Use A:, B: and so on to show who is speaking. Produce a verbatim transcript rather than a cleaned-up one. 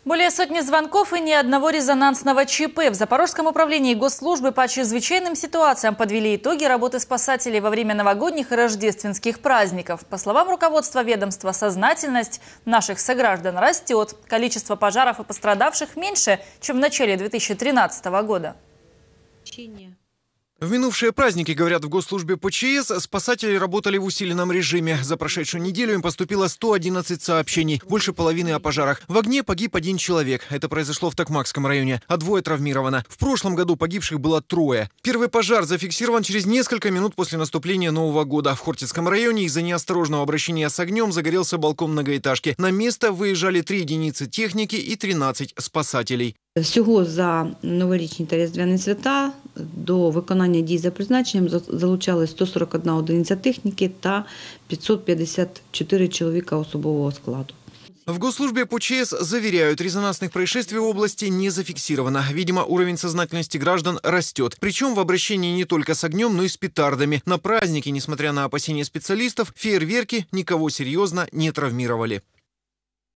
A: Более сотни звонков и ни одного резонансного ЧП. В Запорожском управлении госслужбы по чрезвычайным ситуациям подвели итоги работы спасателей во время новогодних и рождественских праздников. По словам руководства ведомства, сознательность наших сограждан растет. Количество пожаров и пострадавших меньше, чем в начале две тысячи тринадцатого года.
B: В минувшие праздники, говорят в госслужбе по ЧС, спасатели работали в усиленном режиме. За прошедшую неделю им поступило сто одиннадцать сообщений, больше половины о пожарах. В огне погиб один человек. Это произошло в Токмакском районе, а двое травмировано. В прошлом году погибших было трое. Первый пожар зафиксирован через несколько минут после наступления Нового года. В Хортицком районе из-за неосторожного обращения с огнем загорелся балкон многоэтажки. На место выезжали три единицы техники и тринадцать спасателей.
C: Всього за новорічні та різдвяні свята до виконання дій за призначенням залучали сто сорок одна одиниця техніки та пятьсот пятьдесят четыре чоловіка особового складу.
B: В госслужбе по ЧС заверяют, резонансных происшествий в области не зафиксировано. Видимо, уровень сознательности граждан растет. Причем в обращении не только с огнем, но и с петардами. На празднике, несмотря на опасения специалистов, фейерверки никого серьезно не травмировали.